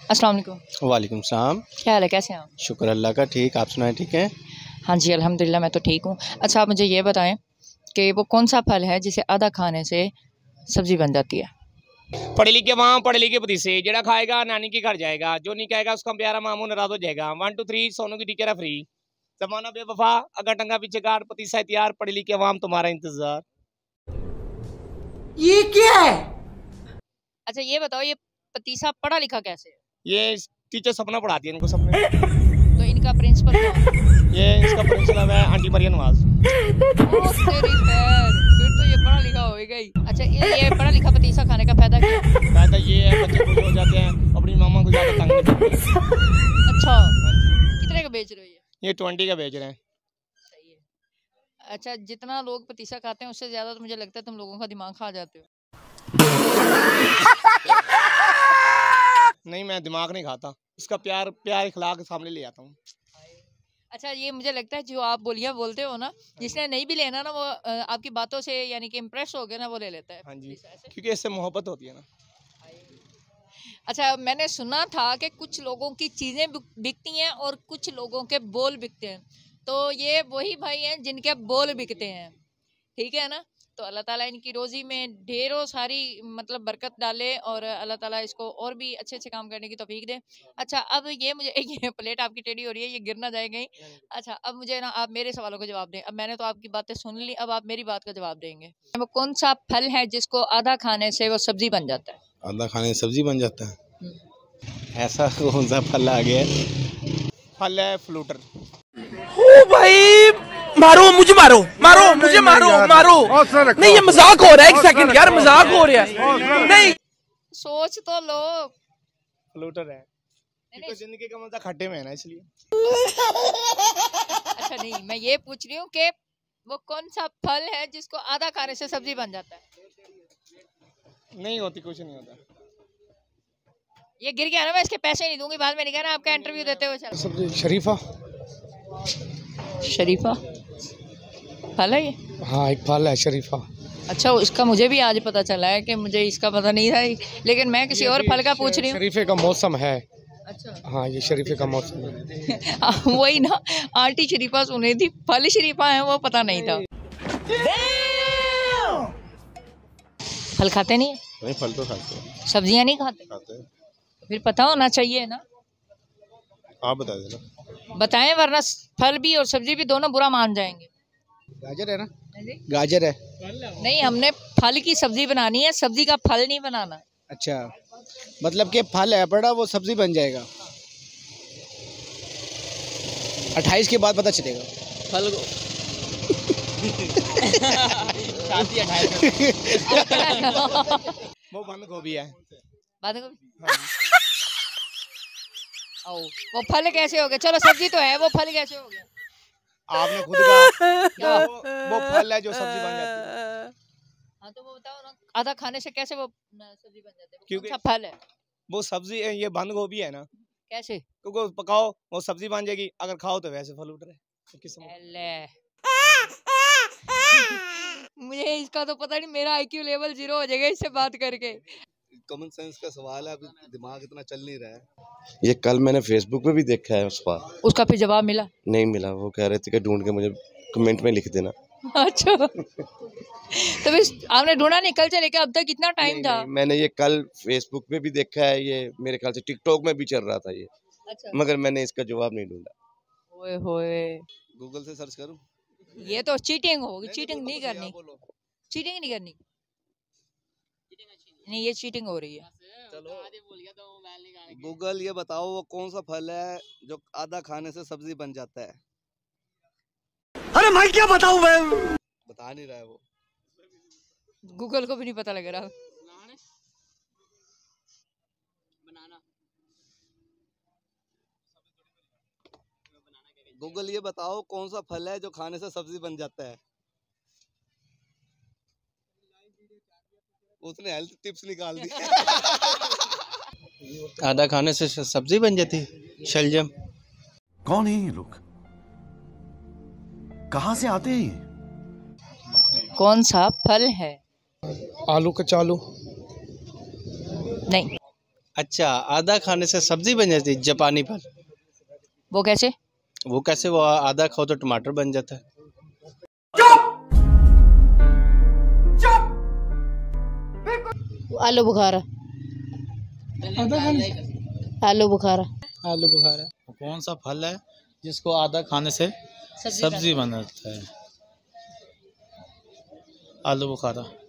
अस्सलाम वालेकुम। वालेकुम सलाम। क्या हाल है, कैसे हैं आप? शुक्र अल्लाह का, ठीक। आप सुनाएं, ठीक है? हाँ जी अल्हम्दुलिल्लाह, मैं तो ठीक हूँ। अच्छा, आप मुझे ये बताएं कि वो कौन सा फल है जिसे आधा खाने से सब्जी बन जाती है? पढ़े लिखे माँ पढ़े लिखे पतीसे, जेड़ा खाएगा नानी के घर जाएगा, जो नहीं खाएगा उसका प्यारा मामू नाराज हो जाएगा। 1 2 3 सोनू की टिकट है फ्री। जमाना बेवफा, अगर टंगा पीछे गाड़, पतीसा तैयार, पढ़े लिखे अवाम तुम्हारा इंतजार। ये क्या है? अच्छा ये बताओ, ये पतीसा पढ़ा लिखा कैसे है? ये टीचर सपना पढ़ाती है इनको सपने। तो इनका प्रिंसिपल कौन है? ये इसका प्रिंसिपल है आंटी मरियम नवाज। ओ तेरी खैर, फिर तो ये पढ़ा लिखा होएगा ही। अच्छा ये पढ़ा लिखा पतीसा खाने का फायदा क्या है? फायदा ये है, बच्चे खुश हो जाते हैं, अपनी मामा को ज्यादा तंग नहीं करते। अच्छा, कितने का बेच रहे हो ये? ये 20 का बेच रहे हैं। सही है। अच्छा, जितना लोग पतीसा खाते हैं उससे ज्यादा तो मुझे लगता है तुम लोगों का दिमाग खा जाते हो। नहीं, मैं दिमाग नहीं खाता, उसका प्यार इखलाक सामने ले आता हूँ। अच्छा, ये मुझे लगता है जो आप बोलियां बोलते हो ना, जिसने नहीं भी लेना ना वो आपकी बातों से यानी कि इम्प्रेस हो गया ना, वो ले लेता है। हाँ जी, क्योंकि इससे मोहब्बत होती है ना। अच्छा, मैंने सुना था कि कुछ लोगों की चीज़ें बिकती हैं और कुछ लोगों के बोल बिकते हैं, तो ये वही भाई हैं जिनके बोल बिकते हैं, ठीक है ना? तो अल्लाह ताला इनकी रोज़ी में ढेरों सारी मतलब बरकत डाले और अल्लाह ताला इसको और भी अच्छे अच्छे काम करने की तौफीक दे। अच्छा, अब ये मुझे ये प्लेट आपकी टेढ़ी हो रही है, ये गिर ना जाए कहीं। अच्छा, अब मुझे ना आप मेरे सवालों का जवाब दें। अब मैंने तो आपकी बातें सुन ली, अब आप मेरी बात का जवाब देंगे। वो कौन सा फल है जिसको आधा खाने से वो सब्जी बन जाता है? आधा खाने से सब्जी बन जाता है? ऐसा कौन सा फल आ गया है? फल है फ्लूटर। ओ भाई, मारो मुझे, मारो मारो मुझे, मारो मारो। नहीं, ये मजाक हो रहा है। एक सेकंड यार, मजाक हो रहा है। नहीं, सोच तो लो। फ्लूटर है, तो जिंदगी का मजा खट्टे में है ना, इसलिए। अच्छा नहीं, मैं ये पूछ रही हूँ कि वो कौन सा फल है जिसको आधा खाने से सब्जी बन जाता है? नहीं होती, कुछ नहीं होता। ये गिर गया ना, मैं इसके पैसे नहीं दूंगी, बाद में नहीं कहना आपका इंटरव्यू देते हुए चलो। शरीफा। शरीफा फल है ये? हाँ, एक फल है शरीफा। अच्छा, इसका मुझे भी आज पता चला है कि मुझे इसका पता नहीं था, लेकिन मैं किसी और फल का पूछ रही हूँ। शरीफे का मौसम है। अच्छा हाँ, ये शरीफे का मौसम है। वही ना, आंटी शरीफा सुनी थी, फल शरीफा है वो पता नहीं था। फल खाते नहीं? नहीं, फल तो खाते हैं। सब्जियां नहीं खाते? खाते हैं। फिर पता होना चाहिए ना। आप बता देना। बताएं, वरना फल भी और सब्जी भी दोनों बुरा मान जाएंगे। गाजर है ना? गाजर है। नहीं, हमने फल की सब्जी बनानी है, सब्जी का फल नहीं बनाना। अच्छा, मतलब कि फल है बड़ा, वो सब्जी बन जाएगा। 28 के बाद पता चलेगा फल को। वो बंद गोभी है। बंद गोभी? वो फल कैसे हो गया? चलो सब्जी तो है, वो फल कैसे हो गया? आपने खुद कहा वो फल है जो सब्जी बन जाती है। हाँ तो वो बताओ ना, आधा खाने से कैसे वो सब्जी बन जाती है? क्योंकि कौन सा फल है वो सब्जी है, ये बंद गोभी है ना। कैसे? क्योंकि पकाओ वो सब्जी बन जाएगी, अगर खाओ तो वैसे फल उठ रहे। मुझे इसका तो पता नहीं, मेरा IQ लेवल 0 हो जाएगा इससे बात करके। कॉमन सेंस का सवाल है, अभी दिमाग इतना चल नहीं रहा है। ये कल मैंने फेसबुक पे भी देखा है उसका फिर जवाब मिला? नहीं मिला, वो कह रहे थे कि ढूंढ के मुझे कमेंट में लिख देना। अच्छा तो फिर आपने ढूंढा नहीं? कल से लेकर अब तक कितना टाइम था? नहीं, मैंने ये कल फेसबुक पे भी देखा है, ये मेरे ख्याल से टिकटॉक में भी चल रहा था ये। अच्छा। मगर मैंने इसका जवाब नहीं ढूंढा। ओए होए, गूगल से सर्च करूं? ये तो चीटिंग होगी। चीटिंग नहीं करनी, चीटिंग नहीं करनी। नहीं, ये चीटिंग हो रही है। चलो गूगल, ये बताओ वो कौन सा फल है जो आधा खाने से सब्जी बन जाता है? अरे भाई क्या बताऊं मैं? बता नहीं रहा है वो। गूगल को भी नहीं पता लग रहा। गूगल, ये बताओ कौन सा फल है जो खाने से सब्जी बन जाता है? उसने हेल्थ टिप्स निकाल दी। आधा खाने से सब्जी बन जाती है? शलजम। कौन है ये लोग? कहां से आते हैं ये? कौन सा फल है? आलू कचालू। नहीं। अच्छा, आधा खाने से सब्जी बन जाती है? जापानी फल। वो कैसे? वो कैसे? वो आधा खाओ तो टमाटर बन जाता है। आलू बुखारा। आलू बुखारा। आलू बुखारा कौन सा फल है जिसको आधा खाने से सब्जी बनाता है? आलू बुखारा।